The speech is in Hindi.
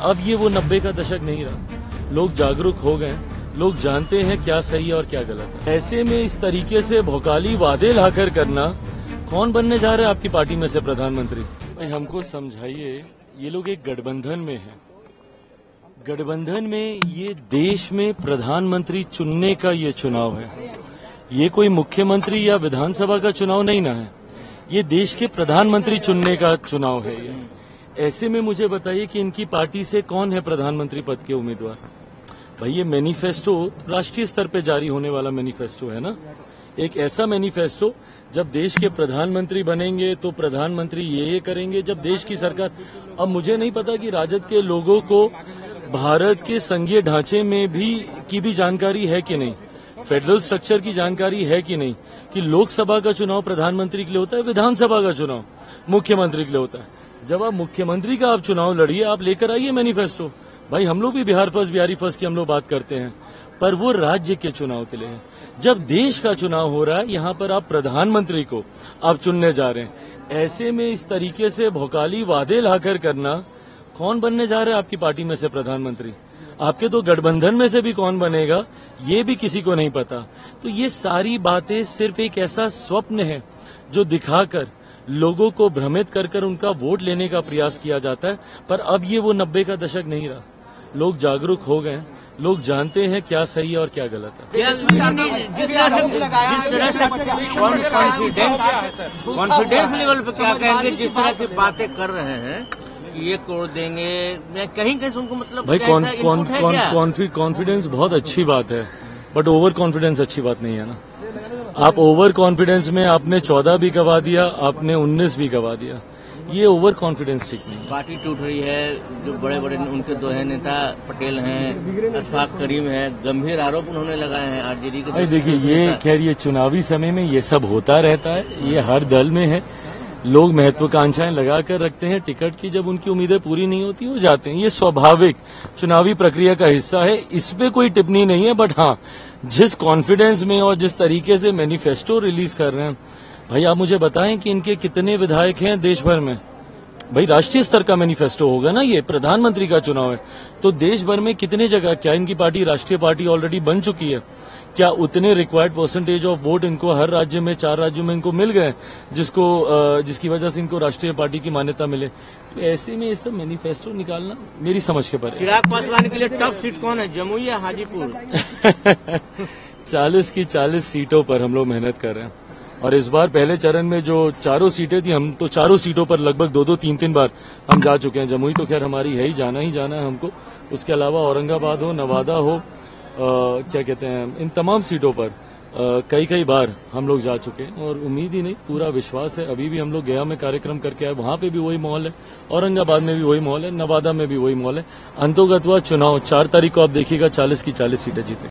अब ये वो 90 का दशक नहीं रहा। लोग जागरूक हो गए, लोग जानते हैं क्या सही है और क्या गलत है। ऐसे में इस तरीके से भौकाली वादे लाकर करना, कौन बनने जा रहा है आपकी पार्टी में से प्रधानमंत्री? भाई हमको समझाइए, ये लोग एक गठबंधन में हैं। गठबंधन में ये देश में प्रधानमंत्री चुनने का ये चुनाव है। ये कोई मुख्यमंत्री या विधानसभा का चुनाव नहीं ना है, ये देश के प्रधानमंत्री चुनने का चुनाव है। ये ऐसे में मुझे बताइए कि इनकी पार्टी से कौन है प्रधानमंत्री पद के उम्मीदवार? भाई ये मैनिफेस्टो राष्ट्रीय स्तर पे जारी होने वाला मैनिफेस्टो है ना, एक ऐसा मैनिफेस्टो जब देश के प्रधानमंत्री बनेंगे तो प्रधानमंत्री ये करेंगे। जब देश की सरकार, अब मुझे नहीं पता कि राजद के लोगों को भारत के संघीय ढांचे में भी जानकारी है कि नहीं, फेडरल स्ट्रक्चर की जानकारी है कि नहीं, कि लोकसभा का चुनाव प्रधानमंत्री के लिए होता है, विधानसभा का चुनाव मुख्यमंत्री के लिए होता है। जब आप मुख्यमंत्री का आप चुनाव लड़िए, आप लेकर आइए मैनिफेस्टो। भाई हम लोग भी बिहार फर्स्ट बिहारी फर्स्ट की हम लोग बात करते हैं, पर वो राज्य के चुनाव के लिए है। जब देश का चुनाव हो रहा है, यहाँ पर आप प्रधानमंत्री को आप चुनने जा रहे हैं। ऐसे में इस तरीके से भौकाली वादे लाकर करना, कौन बनने जा रहा है आपकी पार्टी में से प्रधानमंत्री? आपके तो गठबंधन में से भी कौन बनेगा ये भी किसी को नहीं पता। तो ये सारी बातें सिर्फ एक ऐसा स्वप्न है जो दिखाकर लोगों को भ्रमित कर उनका वोट लेने का प्रयास किया जाता है। पर अब ये वो 90 का दशक नहीं रहा। लोग जागरूक हो गए, लोग जानते हैं क्या सही है और क्या गलत है। कॉन्फिडेंस लेवल पे क्या कहेंगे, जिस तरह की बातें कर रहे हैं ये तोड़ देंगे, मैं कहीं उनको मतलब भाई कॉन्फिडेंस बहुत अच्छी बात है, बट ओवर कॉन्फिडेंस अच्छी बात नहीं है ना। आप ओवर कॉन्फिडेंस में आपने 14 भी गवा दिया, आपने 19 भी गवा दिया, ये ओवर कॉन्फिडेंस ठीक नहीं है। पार्टी टूट रही है, जो बड़े बड़े उनके दो है नेता पटेल हैं, अशफाक करीम है, गंभीर आरोप उन्होंने लगाए हैं आरजेडी के। भाई देखिए, ये खैर ये चुनावी समय में ये सब होता रहता है, ये हर दल में है। लोग महत्वाकांक्षाएं लगा कर रखते हैं टिकट की, जब उनकी उम्मीदें पूरी नहीं होती वो जाते हैं। ये स्वाभाविक चुनावी प्रक्रिया का हिस्सा है, इस पे कोई टिप्पणी नहीं है। बट हाँ, जिस कॉन्फिडेंस में और जिस तरीके से मैनिफेस्टो रिलीज कर रहे हैं, भाई आप मुझे बताएं कि इनके कितने विधायक हैं देश भर में? भाई राष्ट्रीय स्तर का मैनिफेस्टो होगा ना, ये प्रधानमंत्री का चुनाव है, तो देश भर में कितने जगह क्या इनकी पार्टी राष्ट्रीय पार्टी ऑलरेडी बन चुकी है? क्या उतने रिक्वायर्ड परसेंटेज ऑफ वोट इनको हर राज्य में, 4 राज्यों में इनको मिल गए, जिसकी वजह से इनको राष्ट्रीय पार्टी की मान्यता मिले? तो ऐसे में ये सब मैनिफेस्टो निकालना मेरी समझ के परे। चिराग पासवान के लिए टॉप सीट कौन है, जमुई या हाजीपुर? 40 की 40 सीटों पर हम लोग मेहनत कर रहे हैं, और इस बार पहले चरण में जो 4 सीटें थी, हम तो 4 सीटों पर लगभग 2-2, 3-3 बार हम जा चुके हैं। जमुई तो खैर हमारी है ही जाना है हमको। उसके अलावा औरंगाबाद हो, नवादा हो, क्या कहते हैं, इन तमाम सीटों पर कई बार हम लोग जा चुके हैं, और उम्मीद ही नहीं, पूरा विश्वास है। अभी भी हम लोग गया में कार्यक्रम करके आए, वहां पे भी वही माहौल है, औरंगाबाद में भी वही माहौल है, नवादा में भी वही माहौल है। अंतोगत्वा चुनाव 4 तारीख को आप देखिएगा 40 की 40 सीटें जीते।